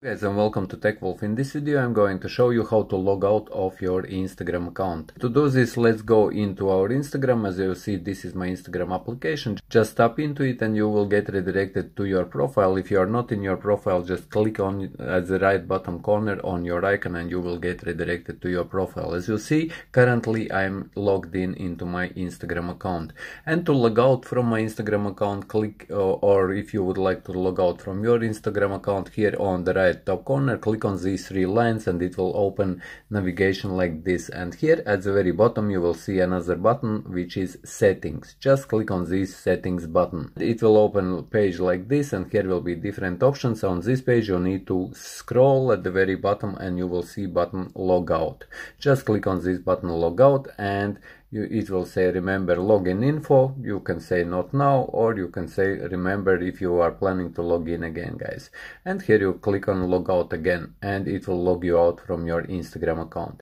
Guys, and welcome to TechWolf. In this video I'm going to show you how to log out of your Instagram account. To do this, let's go into our Instagram. As you see, this is my Instagram application. Just tap into it and you will get redirected to your profile. If you are not in your profile, just click on at the right bottom corner on your icon and you will get redirected to your profile. As you see, currently I'm logged in into my Instagram account. And to log out from my Instagram account, click or if you would like to log out from your Instagram account, here on the right top corner, click on these three lines and it will open navigation like this. And here at the very bottom you will see another button which is settings. Just click on this settings button. It will open a page like this and here will be different options. On this page you need to scroll at the very bottom and you will see button logout. Just click on this button logout and it will say remember login info. You can say not now, or you can say remember if you are planning to log in again, guys. And here you click on logout again and it will log you out from your Instagram account.